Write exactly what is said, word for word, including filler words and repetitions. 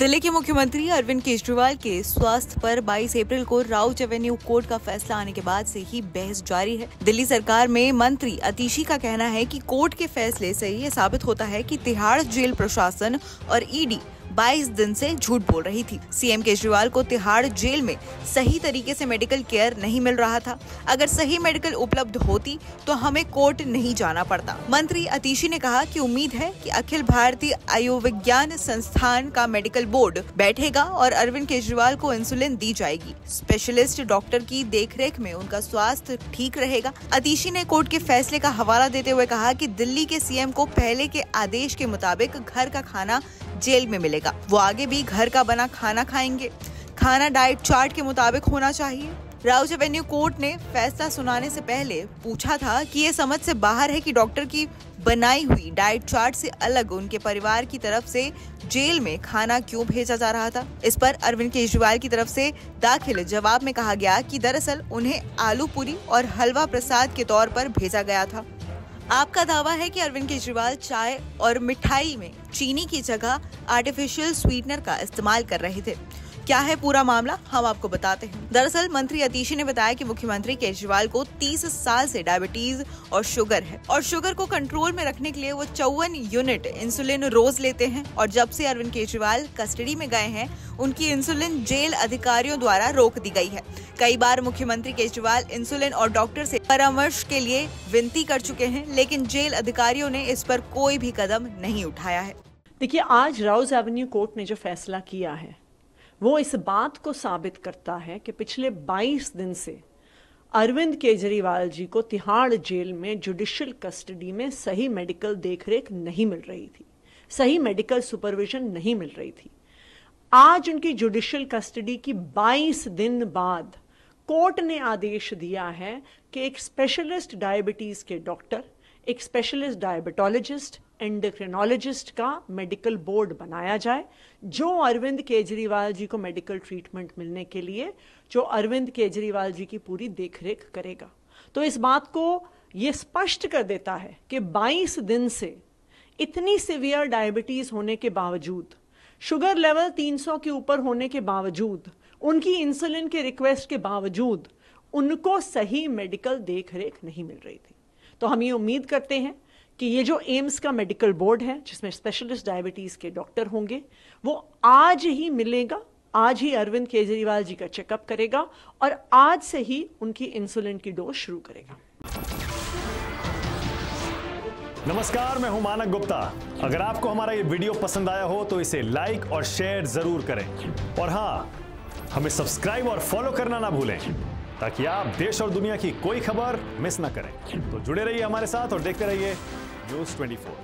दिल्ली के मुख्यमंत्री अरविंद केजरीवाल के स्वास्थ्य पर बाईस अप्रैल को राउज एवेन्यू कोर्ट का फैसला आने के बाद से ही बहस जारी है। दिल्ली सरकार में मंत्री अतीशी का कहना है कि कोर्ट के फैसले से ये साबित होता है कि तिहाड़ जेल प्रशासन और ईडी बाईस दिन से झूठ बोल रही थी। सीएम केजरीवाल को तिहाड़ जेल में सही तरीके से मेडिकल केयर नहीं मिल रहा था। अगर सही मेडिकल उपलब्ध होती तो हमें कोर्ट नहीं जाना पड़ता। मंत्री अतीशी ने कहा कि उम्मीद है कि अखिल भारतीय आयुर्विज्ञान संस्थान का मेडिकल बोर्ड बैठेगा और अरविंद केजरीवाल को इंसुलिन दी जाएगी। स्पेशलिस्ट डॉक्टर की देखरेख में उनका स्वास्थ्य ठीक रहेगा। अतीशी ने कोर्ट के फैसले का हवाला देते हुए कहा कि दिल्ली के सीएम को पहले के आदेश के मुताबिक घर का खाना जेल में मिलेगा। वो आगे भी घर का बना खाना खाएंगे। खाना डाइट चार्ट के मुताबिक होना चाहिए। राउज एवेन्यू कोर्ट ने फैसला सुनाने से पहले पूछा था कि ये समझ से बाहर है कि डॉक्टर की बनाई हुई डाइट चार्ट से अलग उनके परिवार की तरफ से जेल में खाना क्यों भेजा जा रहा था। इस पर अरविंद केजरीवाल की तरफ से दाखिल जवाब में कहा गया कि दरअसल उन्हें आलू पूरी और हलवा प्रसाद के तौर पर भेजा गया था। आपका दावा है कि अरविंद केजरीवाल चाय और मिठाई में चीनी की जगह आर्टिफिशियल स्वीटनर का इस्तेमाल कर रहे थे। क्या है पूरा मामला, हम आपको बताते हैं। दरअसल मंत्री अतीशी ने बताया कि मुख्यमंत्री केजरीवाल को तीस साल से डायबिटीज और शुगर है और शुगर को कंट्रोल में रखने के लिए वो चौवन यूनिट इंसुलिन रोज लेते हैं और जब से अरविंद केजरीवाल कस्टडी में गए हैं उनकी इंसुलिन जेल अधिकारियों द्वारा रोक दी गई है। कई बार मुख्यमंत्री केजरीवाल इंसुलिन और डॉक्टर से परामर्श के लिए विनती कर चुके हैं, लेकिन जेल अधिकारियों ने इस पर कोई भी कदम नहीं उठाया है। देखिए, आज राउज एवेन्यू कोर्ट ने जो फैसला किया है वो इस बात को साबित करता है कि पिछले बाईस दिन से अरविंद केजरीवाल जी को तिहाड़ जेल में जुडिशियल कस्टडी में सही मेडिकल देखरेख नहीं मिल रही थी, सही मेडिकल सुपरविजन नहीं मिल रही थी। आज उनकी जुडिशियल कस्टडी की बाईस दिन बाद कोर्ट ने आदेश दिया है कि एक स्पेशलिस्ट डायबिटीज के डॉक्टर, एक स्पेशलिस्ट डायबिटोलॉजिस्ट, एंडोक्रिनोलॉजिस्ट का मेडिकल बोर्ड बनाया जाए जो अरविंद केजरीवाल जी को मेडिकल ट्रीटमेंट मिलने के लिए, जो अरविंद केजरीवाल जी की पूरी देखरेख करेगा। तो इस बात को ये स्पष्ट कर देता है कि बाईस दिन से इतनी सीवियर डायबिटीज होने के बावजूद, शुगर लेवल तीन सौ के ऊपर होने के बावजूद, उनकी इंसुलिन के रिक्वेस्ट के बावजूद उनको सही मेडिकल देखरेख नहीं मिल रही थी। तो हम ये उम्मीद करते हैं कि ये जो एम्स का मेडिकल बोर्ड है जिसमें स्पेशलिस्ट डायबिटीज के डॉक्टर होंगे वो आज ही मिलेगा, आज ही अरविंद केजरीवाल जी का चेकअप करेगा और आज से ही उनकी इंसुलिन की डोज शुरू करेगा। नमस्कार, मैं हूं मानक गुप्ता। अगर आपको हमारा ये वीडियो पसंद आया हो तो इसे लाइक और शेयर जरूर करें और हाँ, हमें सब्सक्राइब और फॉलो करना ना भूलें ताकि आप देश और दुनिया की कोई खबर मिस ना करें। तो जुड़े रहिए हमारे साथ और देखते रहिए न्यूज़ चौबीस।